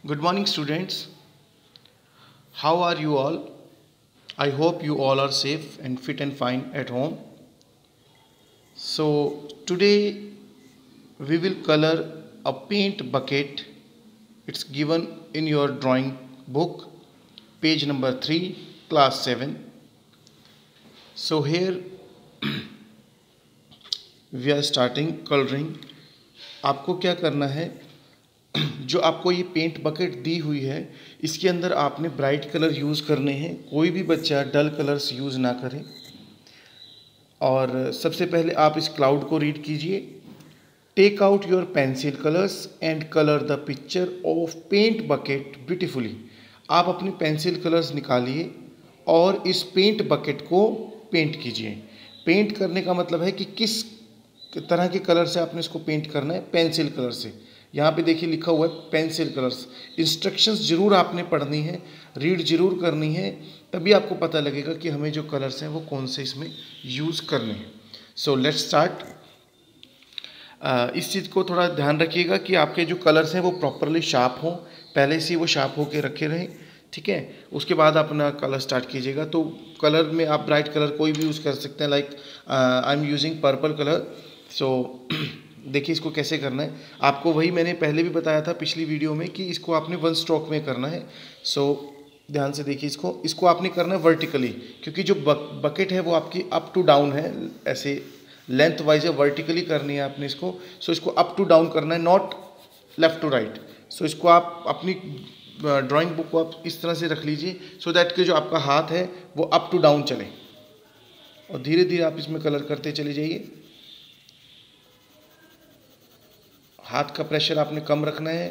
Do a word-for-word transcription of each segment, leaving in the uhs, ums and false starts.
Good morning, students. How are you all? I hope you all are safe and fit and fine at home. So, today we will color a paint bucket. It's given in your drawing book, page number three, class seven. So, here we are starting coloring. आपको क्या करना है, जो आपको ये paint bucket दी हुई है इसके अंदर आपने ब्राइट कलर यूज़ करने हैं। कोई भी बच्चा डल कलर्स यूज़ ना करे। और सबसे पहले आप इस क्लाउड को रीड कीजिए। Take out your pencil colours and colour the picture of paint bucket beautifully. आप अपनी पेंसिल कलर्स निकालिए और इस पेंट बकेट को पेंट कीजिए। पेंट करने का मतलब है कि किस तरह के कलर से आपने इसको पेंट करना है, पेंसिल कलर से। यहाँ पे देखिए लिखा हुआ है पेंसिल कलर्स। इंस्ट्रक्शंस ज़रूर आपने पढ़नी है, रीड ज़रूर करनी है, तभी आपको पता लगेगा कि हमें जो कलर्स हैं वो कौन से इसमें यूज़ करने हैं। So let's start. इस चीज़ को थोड़ा ध्यान रखिएगा कि आपके जो कलर्स हैं वो प्रॉपरली शार्प हों, पहले से वो शार्प होके रखे रहें, ठीक है। उसके बाद अपना कलर स्टार्ट कीजिएगा। तो कलर में आप ब्राइट कलर कोई भी यूज़ कर सकते हैं, like I am using purple colour. So देखिए इसको कैसे करना है। आपको वही मैंने पहले भी बताया था पिछली वीडियो में कि इसको आपने वन स्ट्रोक में करना है। सो ध्यान से देखिए इसको इसको आपने करना है वर्टिकली, क्योंकि जो बकेट है वो आपकी अप टू डाउन है, ऐसे लेंथ वाइज है, वर्टिकली करनी है आपने इसको। सो इसको अप टू डाउन करना है, not left to right. So इसको आप अपनी ड्राइंग बुक को आप इस तरह से रख लीजिए सो दैट कि जो आपका हाथ है वो अप टू डाउन चले, और धीरे धीरे आप इसमें कलर करते चले जाइए। हाथ का प्रेशर आपने कम रखना है,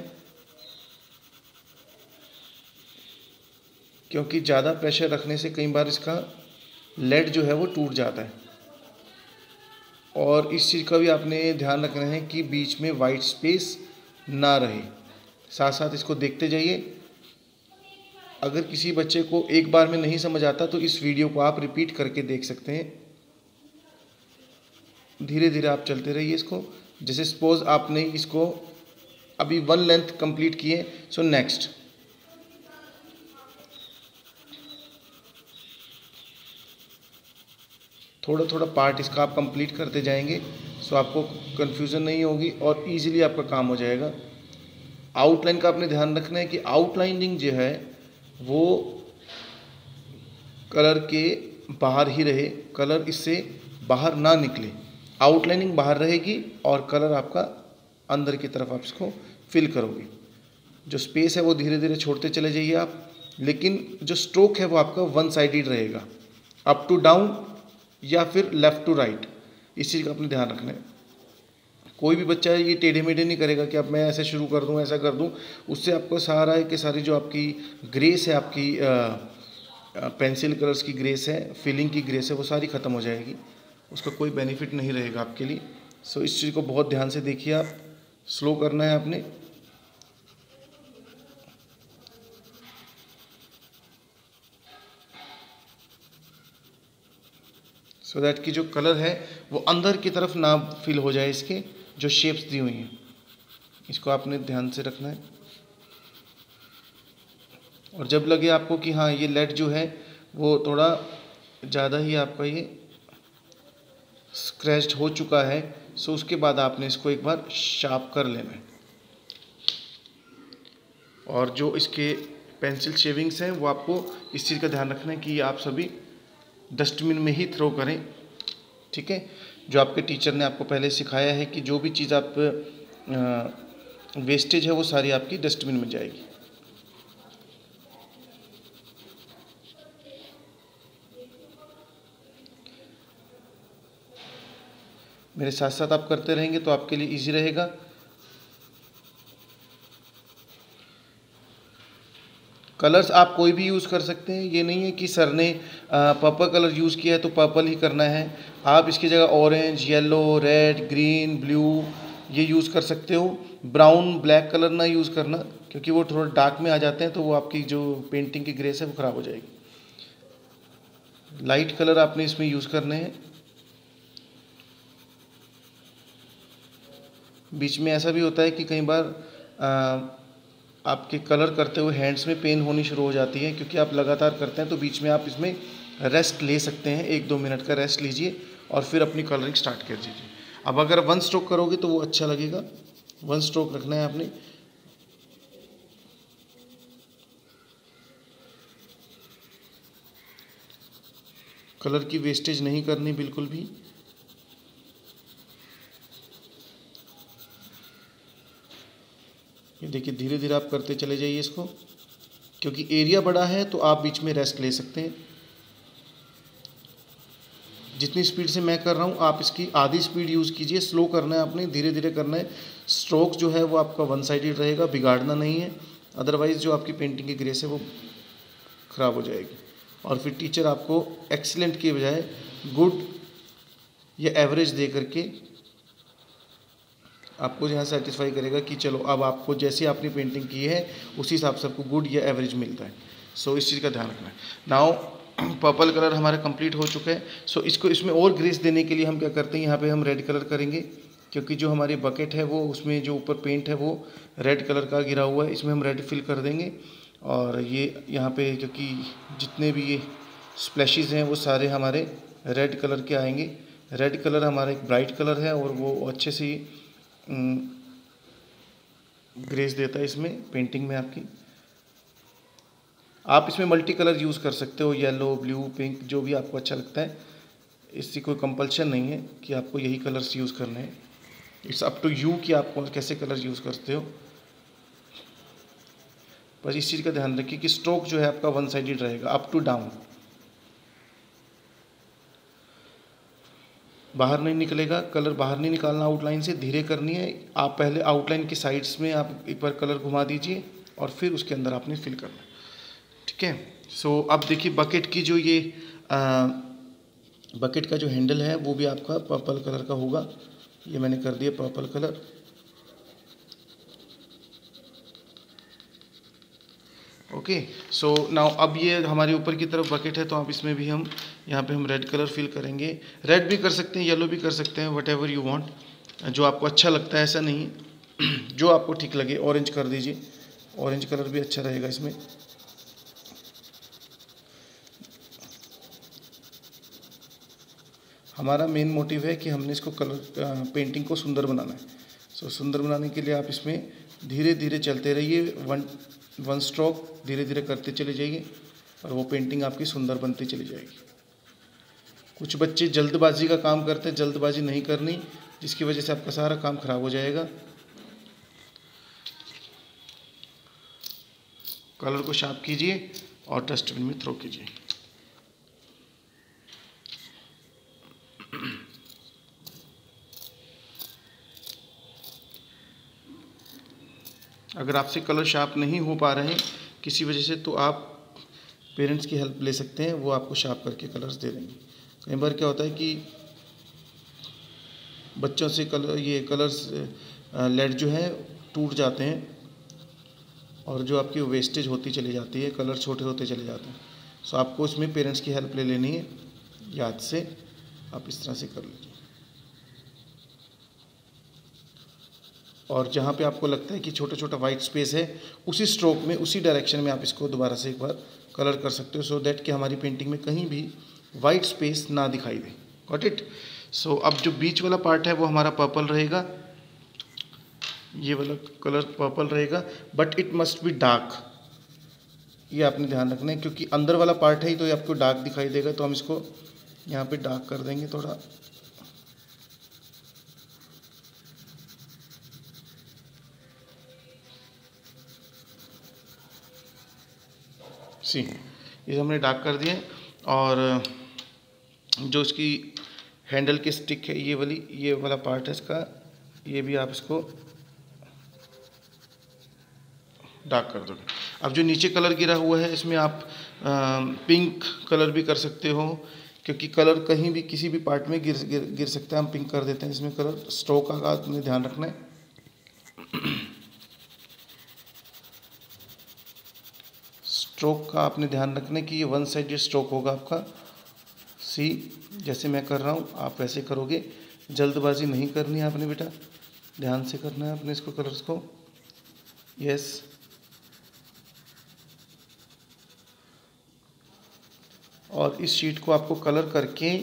क्योंकि ज़्यादा प्रेशर रखने से कई बार इसका लेड जो है वो टूट जाता है। और इस चीज़ का भी आपने ध्यान रखना है कि बीच में वाइट स्पेस ना रहे। साथ साथ इसको देखते जाइए। अगर किसी बच्चे को एक बार में नहीं समझ आता तो इस वीडियो को आप रिपीट करके देख सकते हैं। धीरे धीरे आप चलते रहिए इसको। जैसे सपोज आपने इसको अभी वन लेंथ कंप्लीट किए, सो नेक्स्ट थोड़ा थोड़ा पार्ट इसका आप कंप्लीट करते जाएंगे, सो आपको कंफ्यूजन नहीं होगी और इजीली आपका काम हो जाएगा। आउटलाइन का आपने ध्यान रखना है कि आउटलाइनिंग जो है वो कलर के बाहर ही रहे, कलर इससे बाहर ना निकले। आउटलाइनिंग बाहर रहेगी और कलर आपका अंदर की तरफ आप इसको फिल करोगे। जो स्पेस है वो धीरे धीरे छोड़ते चले जाइए आप, लेकिन जो स्ट्रोक है वो आपका वन साइडेड रहेगा, अप टू डाउन या फिर लेफ़्ट टू राइट। इस चीज़ का अपने ध्यान रखना है। कोई भी बच्चा ये टेढ़े मेढ़े नहीं करेगा कि अब मैं ऐसे शुरू कर दूं, ऐसा कर दूं। उससे आपको सारा है कि सारी जो आपकी ग्रेस है, आपकी पेंसिल कलर्स की ग्रेस है, फिलिंग की ग्रेस है, वो सारी ख़त्म हो जाएगी। उसका कोई बेनिफिट नहीं रहेगा आपके लिए। सो इस चीज़ को बहुत ध्यान से देखिए आप। स्लो करना है आपने। सो so दैट कि जो कलर है वो अंदर की तरफ ना फिल हो जाए, इसके जो शेप्स दी हुई हैं इसको आपने ध्यान से रखना है। और जब लगे आपको कि हाँ ये लेड जो है वो थोड़ा ज़्यादा ही आपका ये स्क्रैच्ड हो चुका है, सो उसके बाद आपने इसको एक बार शार्प कर लेना है। और जो इसके पेंसिल शेविंग्स हैं वो आपको इस चीज़ का ध्यान रखना है कि आप सभी डस्टबिन में ही थ्रो करें, ठीक है। जो आपके टीचर ने आपको पहले सिखाया है कि जो भी चीज़ आप वेस्टेज है वो सारी आपकी डस्टबिन में जाएगी। मेरे साथ साथ आप करते रहेंगे तो आपके लिए इजी रहेगा। कलर्स आप कोई भी यूज़ कर सकते हैं, ये नहीं है कि सर ने पर्पल कलर यूज़ किया है तो पर्पल ही करना है। आप इसकी जगह orange, yellow, red, green, blue ये यूज़ कर सकते हो। ब्राउन, ब्लैक कलर ना यूज़ करना, क्योंकि वो थोड़ा डार्क में आ जाते हैं तो वो आपकी जो पेंटिंग की ग्रेस है वो ख़राब हो जाएगी। लाइट कलर आपने इसमें यूज़ करने हैं। बीच में ऐसा भी होता है कि कई बार आपके कलर करते हुए हैंड्स में पेन होनी शुरू हो जाती है, क्योंकि आप लगातार करते हैं, तो बीच में आप इसमें रेस्ट ले सकते हैं, एक दो मिनट का रेस्ट लीजिए और फिर अपनी कलरिंग स्टार्ट कर दीजिए। अब अगर वन स्ट्रोक करोगे तो वो अच्छा लगेगा, वन स्ट्रोक रखना है आपने। कलर की वेस्टेज नहीं करनी बिल्कुल भी। ये देखिए धीरे धीरे आप करते चले जाइए इसको, क्योंकि एरिया बड़ा है तो आप बीच में रेस्ट ले सकते हैं। जितनी स्पीड से मैं कर रहा हूँ आप इसकी आधी स्पीड यूज़ कीजिए, स्लो करना है आपने, धीरे धीरे करना है। स्ट्रोक जो है वो आपका वन साइडेड रहेगा, बिगाड़ना नहीं है, अदरवाइज़ जो आपकी पेंटिंग की ग्रेस है वो ख़राब हो जाएगी। और फिर टीचर आपको एक्सीलेंट के बजाय गुड या एवरेज दे करके आपको यहाँ सेटिस्फाई करेगा कि चलो अब आपको जैसे आपने पेंटिंग की है उसी हिसाब से आपको गुड या एवरेज मिलता है। सो इस चीज़ का ध्यान रखना है। नाउ पर्पल कलर हमारा कंप्लीट हो चुका है। सो इसको इसमें और ग्रेस देने के लिए हम क्या करते हैं, यहाँ पे हम रेड कलर करेंगे, क्योंकि जो हमारी बकेट है वो उसमें जो ऊपर पेंट है वो रेड कलर का गिरा हुआ है, इसमें हम रेड फिल कर देंगे। और ये यहाँ पे क्योंकि जितने भी ये स्प्लैशेस हैं वो सारे हमारे रेड कलर के आएंगे। रेड कलर हमारा एक ब्राइट कलर है और वो अच्छे से ग्रेस देता है इसमें पेंटिंग में आपकी। आप इसमें मल्टी कलर यूज़ कर सकते हो, येलो, ब्लू, पिंक, जो भी आपको अच्छा लगता है। इससे कोई कंपल्शन नहीं है कि आपको यही कलर्स यूज़ करने हैं। इट्स अप टू यू कि आप कौन कैसे कलर यूज़ करते हो। बस इस चीज़ का ध्यान रखिए कि स्ट्रोक जो है आपका वन साइडेड रहेगा, अप टू डाउन, बाहर नहीं निकलेगा। कलर बाहर नहीं निकालना, आउटलाइन से धीरे करनी है। आप पहले आउटलाइन के साइड्स में आप एक बार कलर घुमा दीजिए और फिर उसके अंदर आपने फिल करना है, ठीक है। सो अब देखिए बकेट की जो ये आ, बकेट का जो हैंडल है वो भी आपका पर्पल कलर का होगा। ये मैंने कर दिया purple colour. Okay, so now अब ये हमारे ऊपर की तरफ बकेट है, तो आप इसमें भी हम यहाँ पे हम रेड कलर फिल करेंगे। रेड भी कर सकते हैं, येलो भी कर सकते हैं, वट एवर यू वांट, जो आपको अच्छा लगता है, ऐसा नहीं है, जो आपको ठीक लगे। ऑरेंज कर दीजिए, ऑरेंज कलर भी अच्छा रहेगा इसमें। हमारा मेन मोटिव है कि हमने इसको कलर पेंटिंग को सुंदर बनाना है। सो so, सुंदर बनाने के लिए आप इसमें धीरे धीरे चलते रहिए, वन वन स्ट्रोक धीरे धीरे करते चले जाइए और वो पेंटिंग आपकी सुंदर बनती चली जाएगी। कुछ बच्चे जल्दबाजी का काम करते हैं, जल्दबाजी नहीं करनी, जिसकी वजह से आपका सारा काम खराब हो जाएगा। कलर को शार्प कीजिए और डस्टबिन में थ्रो कीजिए। अगर आपसे कलर शार्प नहीं हो पा रहे हैं किसी वजह से, तो आप पेरेंट्स की हेल्प ले सकते हैं, वो आपको शार्प करके कलर्स दे देंगे। कई बार क्या होता है कि बच्चों से कलर ये कलर्स लेड जो है टूट जाते हैं और जो आपकी वेस्टेज होती चली जाती है, कलर छोटे होते चले जाते हैं। सो आपको इसमें पेरेंट्स की हेल्प ले लेनी है, याद से आप इस तरह से कर लीजिए। और जहाँ पे आपको लगता है कि छोटा छोटा वाइट स्पेस है, उसी स्ट्रोक में उसी डायरेक्शन में आप इसको दोबारा से एक बार कलर कर सकते हो, सो दैट कि हमारी पेंटिंग में कहीं भी वाइट स्पेस ना दिखाई दे। Got it. सो अब जो बीच वाला पार्ट है वो हमारा पर्पल रहेगा, ये वाला कलर पर्पल रहेगा, but it must be dark. ये आपने ध्यान रखना है, क्योंकि अंदर वाला पार्ट है ही तो ये आपको डार्क दिखाई देगा, तो हम इसको यहाँ पे डार्क कर देंगे थोड़ा। सी ये हमने डार्क कर दिए। और जो इसकी हैंडल की स्टिक है, ये वाली ये वाला पार्ट है इसका, ये भी आप इसको डार्क कर दोगे। अब जो नीचे कलर गिरा हुआ है इसमें आप आ, पिंक कलर भी कर सकते हो, क्योंकि कलर कहीं भी किसी भी पार्ट में गिर गिर गिर सकता है। हम पिंक कर देते हैं इसमें कलर। स्ट्रोक का आपने ध्यान रखना है। स्ट्रोक का आपने ध्यान रखना है कि ये वन साइडेड स्ट्रोक होगा आपका। सी जैसे मैं कर रहा हूँ आप वैसे करोगे, जल्दबाजी नहीं करनी है आपने बेटा, ध्यान से करना है अपने इसको कलर्स को। यस, और इस शीट को आपको कलर करके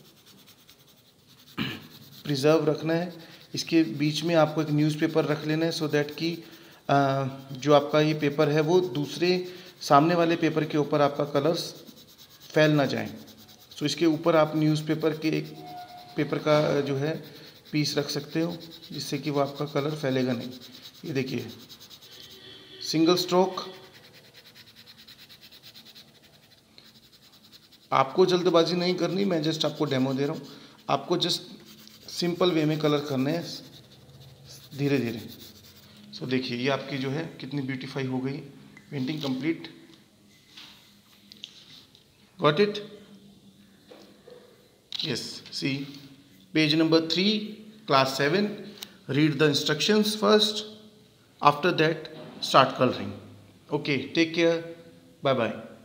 प्रिजर्व रखना है। इसके बीच में आपको एक न्यूज़पेपर रख लेना है, सो दैट कि जो आपका ये पेपर है वो दूसरे सामने वाले पेपर के ऊपर आपका कलर्स फैल ना जाए। सो इसके ऊपर आप न्यूज़पेपर के एक पेपर का जो है पीस रख सकते हो, जिससे कि वो आपका कलर फैलेगा नहीं। ये देखिए, सिंगल स्ट्रोक। आपको जल्दबाजी नहीं करनी, मैं जस्ट आपको डेमो दे रहा हूँ। आपको जस्ट सिंपल वे में कलर करने हैं, धीरे धीरे। सो देखिए, ये आपकी जो है कितनी ब्यूटीफाई हो गई, painting complete. Got it? Yes. See page number three, class seven. Read the instructions first. After that, start coloring. Okay, take care. Bye bye.